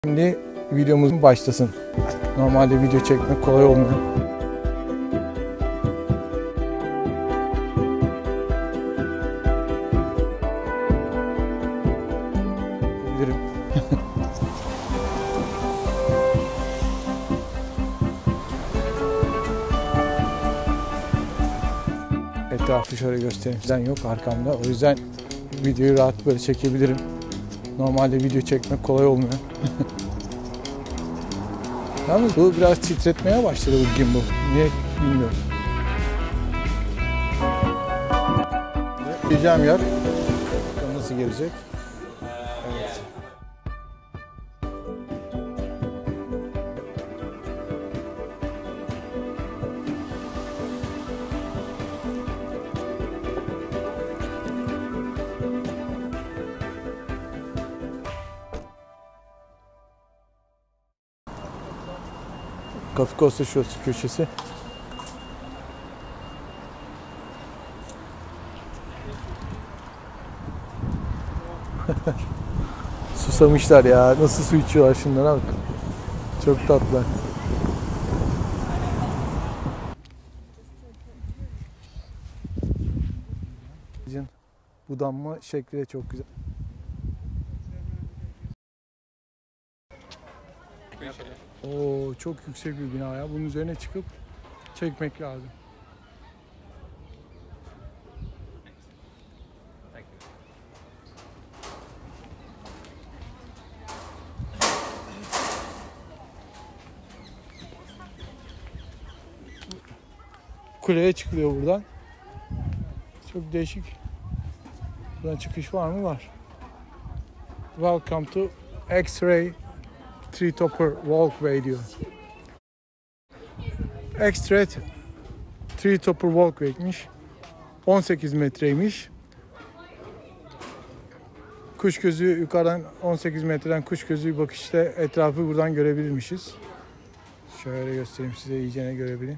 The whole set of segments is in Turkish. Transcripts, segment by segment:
Şimdi videomuz başlasın. Normalde video çekmek kolay olmuyor. Bilirim. Etrafı şöyle göstereyim. Sizden yok arkamda. O yüzden videoyu rahat böyle çekebilirim. Normalde video çekmek kolay olmuyor. Yalnız bu biraz titretmeye başladı bu gimbal. Niye bilmiyorum. Gideceğim yer nasıl gelecek? Evet. Coffee Coaster şurası köşesi. Susamışlar ya. Nasıl su içiyorlar şunlara bak. Çok tatlı. Budanma şekli de çok güzel. Oo, çok yüksek bir bina ya. Bunun üzerine çıkıp çekmek lazım. Kuleye çıkılıyor buradan. Çok değişik. Buradan çıkış var mı? Var. Welcome to X-Ray Tree Topper Walkway diyor. X-Ray Tree Topper Walkway'miş. 18 metreymiş. Kuş gözü yukarıdan 18 metreden kuş gözü bakışta etrafı buradan görebilirmişiz. Şöyle göstereyim size iyicene görebilin.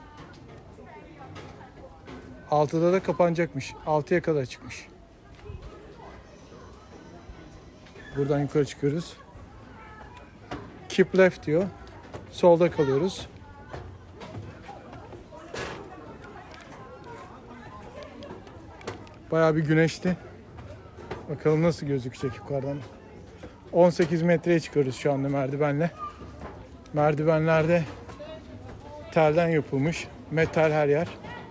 6'da da kapanacakmış. 6'ya kadar çıkmış. Buradan yukarı çıkıyoruz. Keep left diyor. Solda kalıyoruz. Bayağı bir güneşli. Bakalım nasıl gözükecek yukarıdan. 18 metreye çıkıyoruz şu anda merdivenle. Merdivenlerde telden yapılmış. Metal her yer.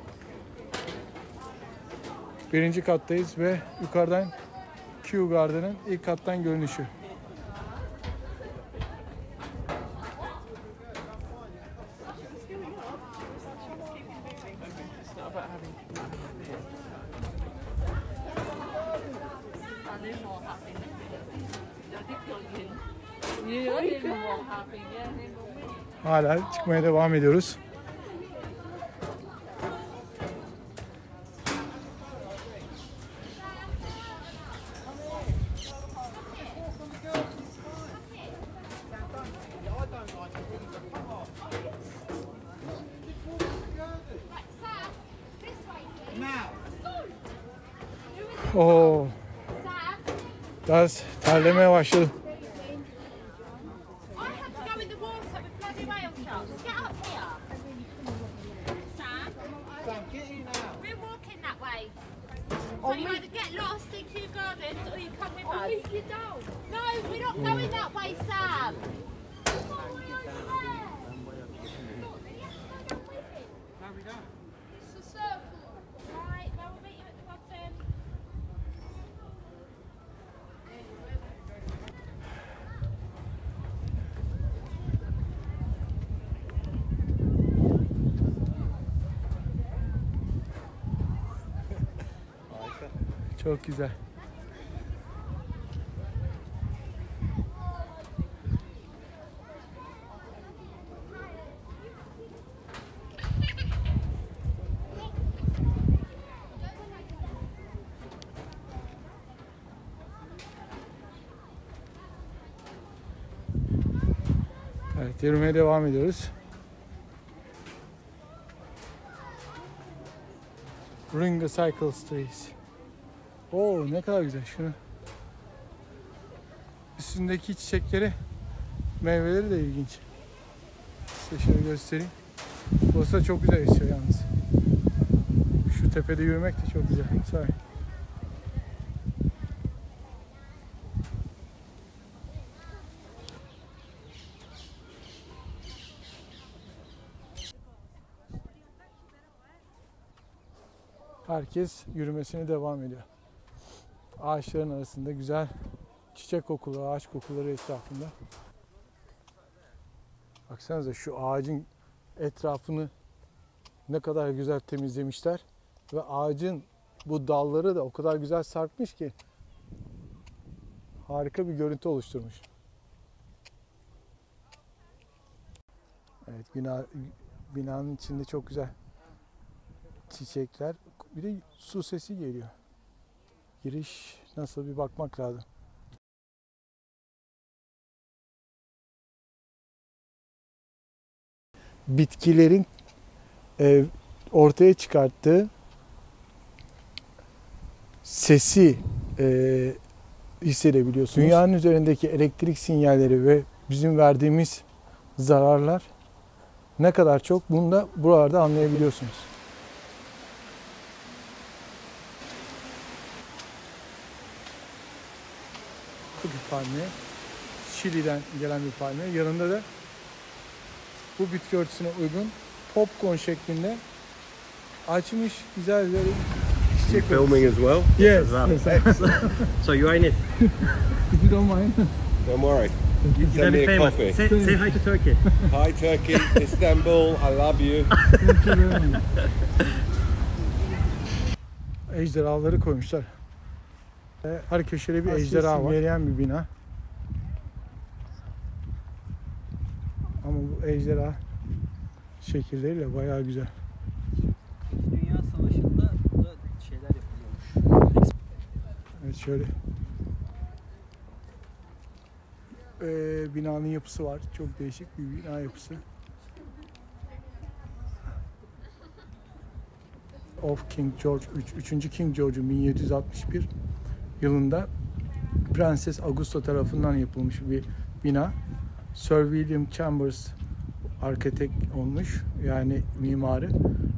Birinci kattayız ve yukarıdan Kew Garden'ın ilk kattan görünüşü. Hala çıkmaya devam ediyoruz. Oo. Biraz terlemeye başladım. So you either get lost in Kew Gardens or you come with us. No, we're not going that way, Sam. It's a circle. Right, well, we'll meet you at the bottom. Çok güzel. Evet, yürümeye devam ediyoruz. Ringa Cycle Street. Oo, ne kadar güzel şunu. Üstündeki çiçekleri Meyveleri de ilginç. Size şöyle göstereyim. Burası da çok güzel esiyor yalnız. Şu tepede yürümek de çok güzel. Sahi. Herkes yürümesine devam ediyor. Ağaçların arasında güzel çiçek kokuları, ağaç kokuları etrafında. Baksanıza şu ağacın etrafını ne kadar güzel temizlemişler ve ağacın bu dalları da o kadar güzel sarkmış ki harika bir görüntü oluşturmuş. Evet, binanın içinde çok güzel çiçekler. Bir de su sesi geliyor. Giriş nasıl bir bakmak lazım. Bitkilerin ortaya çıkarttığı sesi hissedebiliyorsunuz. Dünyanın üzerindeki elektrik sinyalleri ve bizim verdiğimiz zararlar ne kadar çok, bunu da buralarda anlayabiliyorsunuz. Bir palmiye. Şili'den gelen bir palmiye. Yanında da bu bitki örtüsüne uygun popcorn şeklinde açmış güzel bir çiçek. Filming as well? Yes. So you're in it. If you don't mind. Don't worry. You're Send me very a famous. coffee. Say hi to Turkey. Hi Turkey, Istanbul, I love you. Ejderhaları koymuşlar. Her köşede bir ejderha var. Simgeleyen bir bina. Ama bu ejderha şekilleriyle bayağı güzel. Dünya Savaşı'nda da şeyler yapılıyormuş. Evet, şöyle. Binanın yapısı var. Çok değişik bir bina yapısı. Of King George 3. King George'un 1761 yılında Prenses Augusta tarafından yapılmış bir bina. Sir William Chambers arkitek olmuş, yani mimarı.